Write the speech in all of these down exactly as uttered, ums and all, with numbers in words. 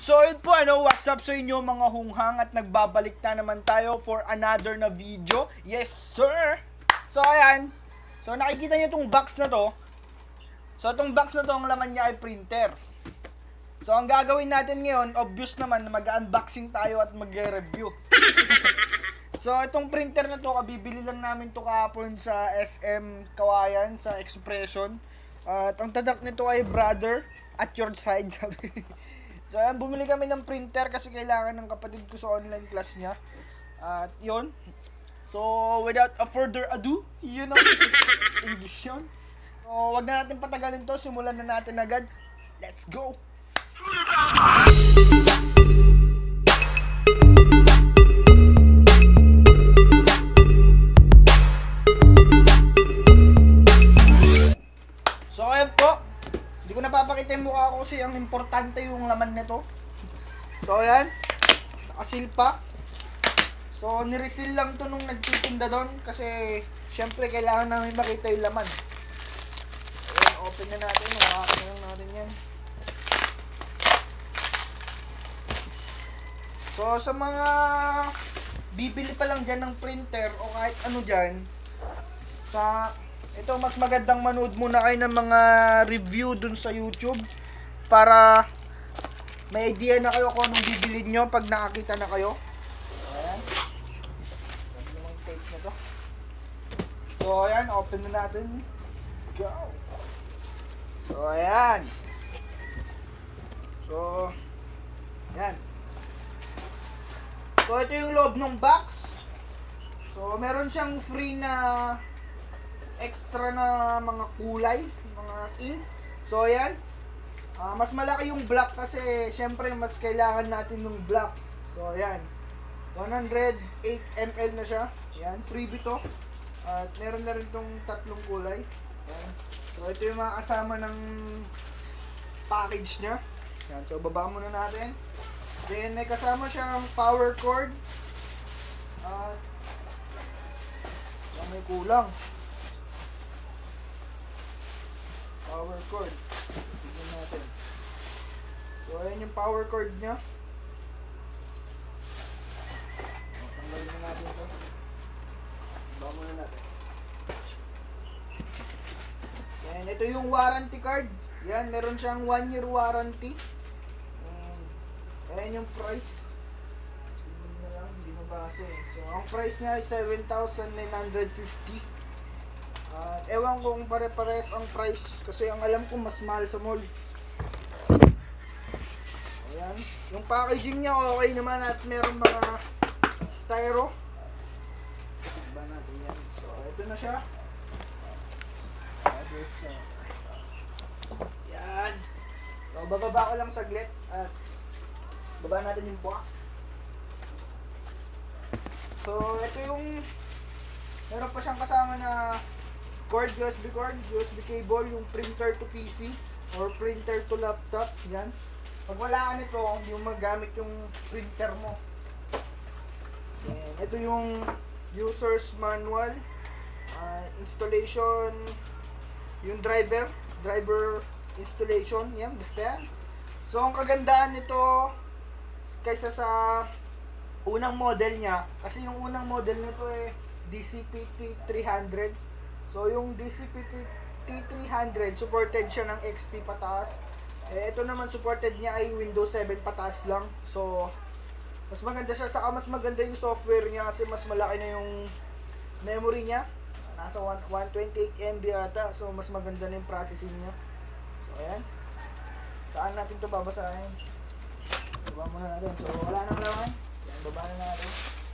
So yun po, ano, what's up sa inyo mga hunghang, at nagbabalik na naman tayo for another na video. Yes sir! So ayan, so nakikita nyo itong box na to. So itong box na to, ang laman niya ay printer. So ang gagawin natin ngayon, obvious naman, mag-unboxing tayo at mag-review. So itong printer na to, kabibili lang namin to kahapon sa S M Kawayan, sa Expression. Uh, at ang tadak nito ay brother at your side. So ayan, bumili kami ng printer kasi kailangan ng kapatid ko sa online class niya. At uh, yun. So without a further ado, you know, English yun. So wag na natin patagalin to, simulan na natin agad. Let's go! So ayan po, hindi ko napapakita yung mukha ko kasi ang importante yung laman nito. So ayan, nakasil pa. So nireseal lang to nung nagtitinda doon kasi syempre kailangan namin makita yung laman. Ayan, open na natin, makakita na lang natin yan. So sa mga bibili pa lang dyan ng printer o kahit ano dyan, sa ito, mas magandang manood muna kayo ng mga review dun sa YouTube para may idea na kayo kung anong bibili nyo pag nakakita na kayo. Ayan. Ganda namang tape na to. So ayan, open na natin. Let's go. So ayan. So ayan. So ito yung loob ng box. So meron siyang free na extra na mga kulay, mga ink. So ayan, uh, mas malaki yung black kasi syempre mas kailangan natin ng black. So ayan, one hundred eight milliliters na siya. Ayan, freebie to. At meron na rin tong tatlong kulay. Ayan. So ito yung mga kasama ng package nya. Ayan, so baba muna natin. Then may kasama siyang power cord. At uh, may kulang. Power cord. Tignan natin. So ayan yung power cord nya. Tanggalin na natin ito. Baba muna natin. Yan, ito yung warranty card. Yan, meron siyang one year warranty. Ayan yung price. Hindi na lang, hindi mabasa eh. So ang price niya ay seven thousand nine hundred fifty. At uh, ewan ko kung pare-pares ang price kasi ang alam ko mas mahal sa mall. Ayan. Yung packaging niya okay naman at meron mga styro. Iba natin yan. So ito na siya. Yan. So bababa ko lang saglit at baba natin yung box. So ito yung meron pa siyang kasama na cord, U S B cord, U S B cable, yung printer to P C or printer to laptop, yan. Pag wala ka nito, hindi mo magamit yung printer mo. Yan. Ito yung user's manual, uh, installation, yung driver, driver installation, yan, basta yan. So ang kagandaan nito kaysa sa unang model niya, kasi yung unang model nito eh D C P T three hundred. So yung D C P T three hundred supported siya ng X P pataas. Eh ito naman supported niya ay Windows seven pataas lang. So mas maganda siya, saka mas maganda yung software niya kasi mas malaki na yung memory niya. Nasa one twenty-eight megabytes ata. So mas maganda na yung processing niya. So ayan. Saan natin ito babasahin? Baba muna natin. So wala nang laman. Yan, baba na natin.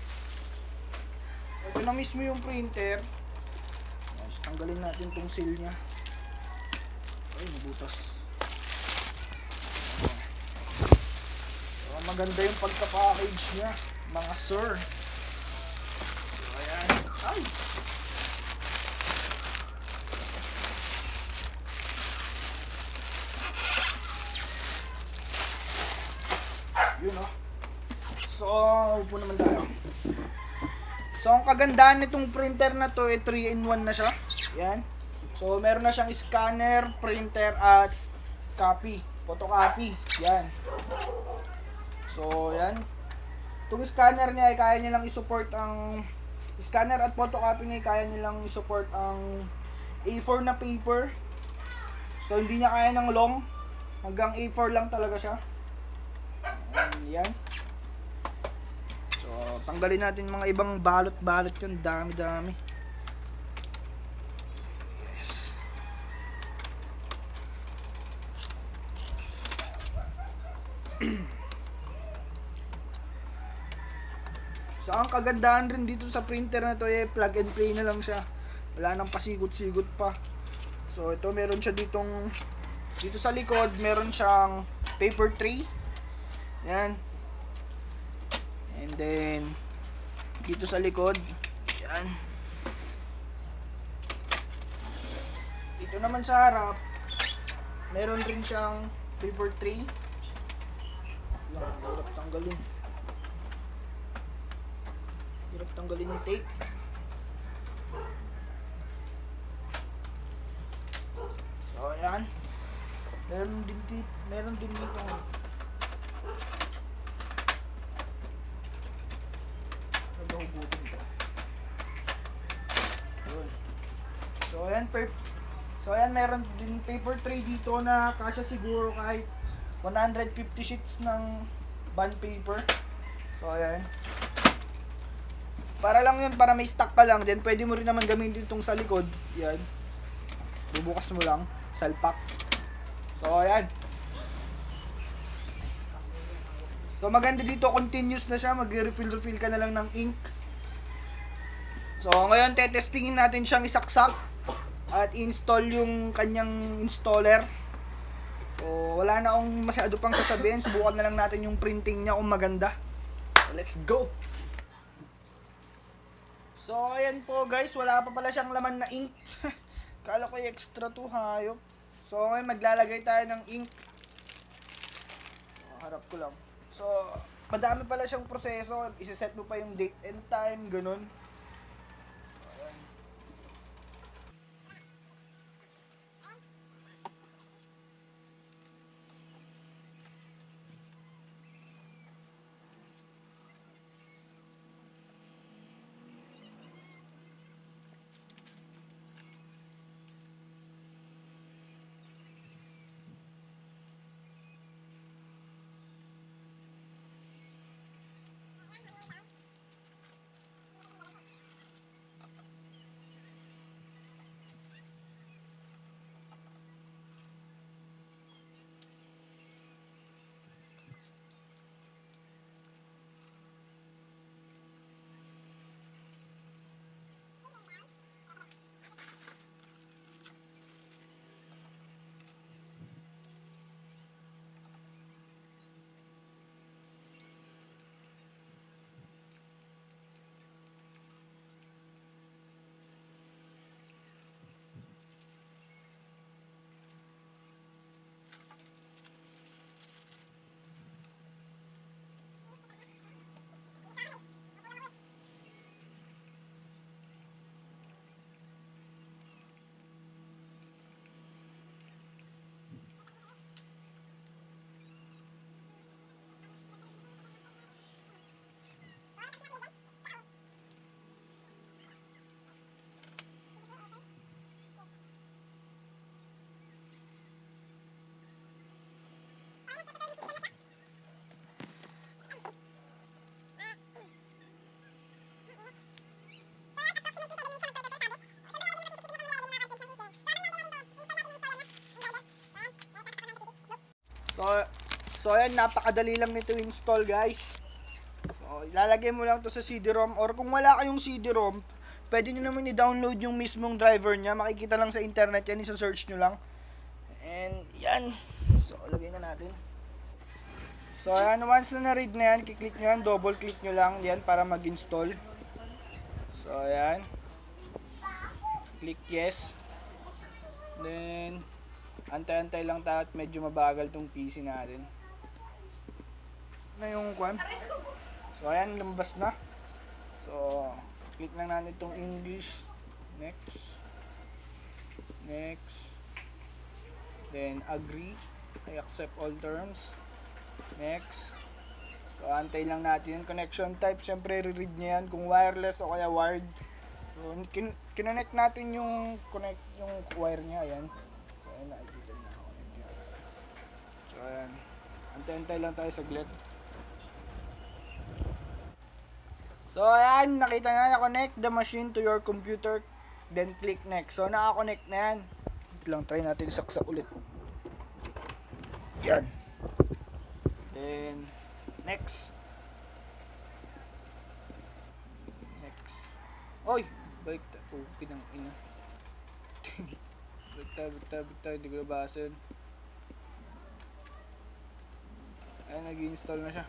Ito na mismo yung printer. Tanggalin natin tong seal nya. Ay, nabutas. So, maganda yung pagka-package nya, mga sir. So, ayan. Ay! Yun o. Oh. So, upo naman tayo. So, ang kagandaan nitong printer na to, eh, three in one na siya. Yan. So, meron na siyang scanner, printer, at copy. Photocopy. Yan. So, yan. Itong scanner niya ay kaya nilang i-support ang scanner at photocopy niya ay kaya nilang i-support ang A four na paper. So, hindi niya kaya ng long. Hanggang A four lang talaga siya. Yan. So, tanggalin natin mga ibang balot-balot yun. Dami-dami. Yes. So, ang kagandahan rin dito sa printer na to eh, plug and play na lang siya. Wala nang pasigot-sigot pa. So, ito meron siya ditong dito sa likod, meron siyang paper tray. Yan. And then dito sa likod, yan. Dito naman sa harap, meron rin siyang paper tray. Lang, hirap tanggalin. Hirap tanggalin yung tape. So, ayan. Meron din dito, meron din dito. Nabahubutin to. Yun. So, ayan, per So, ayan, meron din paper tray dito na kasya siguro kahit one hundred fifty sheets ng bond paper. So, ayan. Para lang yun, para may stock ka lang. Then, pwede mo rin naman gamitin itong sa likod. Yan. Bubukas mo lang. Salpak. So, ayan. So, maganda dito, continuous na siya. Mag-refill-refill ka na lang ng ink. So, ngayon, tetestingin natin siyang isaksak at install yung kanyang installer. So, wala na akong masyado pang sasabihin. Subukan na lang natin yung printing niya kung maganda. So, let's go! So, ayan po guys. Wala pa pala siyang laman na ink. Kala ko yung extra to, hayop. So, ngayon maglalagay tayo ng ink. So, harap ko lang. So, madami pala siyang proseso. Isiset mo pa yung date and time, ganun. So, ayan. So, so ayan, napakadali lang nito install guys. So, ilalagay mo lang to sa C D-ROM, or kung wala kayong C D-ROM, pwede nyo naman i-download yung mismong driver nya. Makikita lang sa internet yan, isa-search nyo lang. And yan. So, lagay na natin. So, ayan, once na na-read na yan, kiklik nyo yan, double click nyo lang yan para mag-install. So, ayan. Click yes. Then, antay-antay lang tayo at medyo mabagal tong P C natin. Na yung kwan. So, ayan, lumabas na. So, click lang natin itong English. Next. Next. Then, agree. I accept all terms. Next. So, antay lang natin yung connection type. Siyempre, re-read niya yan kung wireless o kaya wired. So, kin kinonect natin yung connect yung wire niya. Ayan. So, ayan, nakikita na connect niya. So, ayan. Antay-antay lang tayo saglit. So, ayan. Nakita na na-connect the machine to your computer. Then, click next. So, naka-connect na yan. Wait lang, try natin saksak ulit. Yan. Then, next. Next. Oy! Balik tayo. Oh, pinang ina. Balik tayo, balik tayo, balik tayo. Hindi ko nabasan. Ayan, nag-install na siya.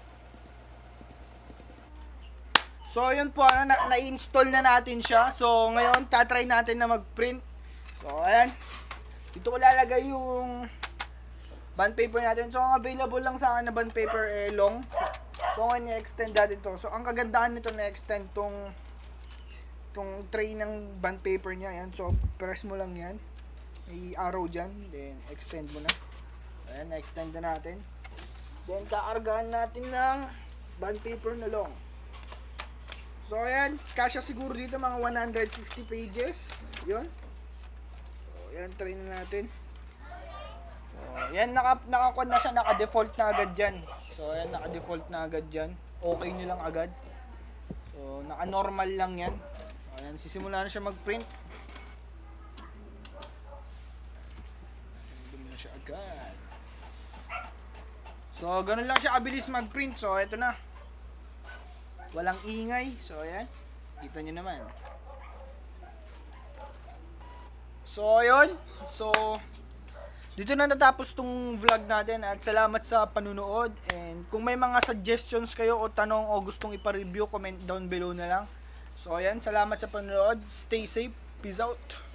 So, yun po, ano, na- na-install na natin siya. So, ngayon, tatry natin na mag-print. So, ayan. Dito ko lalagay yung bond paper natin. So, ang available lang sa akin na bond paper eh, long. So, ngayon, i-extend natin to. So, ang kagandahan nito na-extend tong tong tray ng bond paper niya. Ayan. So, press mo lang yan. May arrow dyan. Then, extend mo na. Ayan, na-extend na natin. Then, kakargahan natin ng bond paper na long. So, ayan. Kasya siguro dito mga one hundred fifty pages. Yun. So, ayan. Try na natin. So, ayan. Naka, naka na siya. Naka-default na agad dyan. So, ayan. Naka-default na agad dyan. Okay nyo lang agad. So, naka-normal lang yan. So, ayan. Sisimula na siya mag-print. Doon na siya agad. So, ganun lang siya kabilis mag-print. So, eto na. Walang ingay. So, ayan. Kita nyo naman. So, ayun. So, dito na natapos tong vlog natin. At salamat sa panunood. And kung may mga suggestions kayo o tanong o gustong ipa-review, comment down below na lang. So, ayan. Salamat sa panunood. Stay safe. Peace out.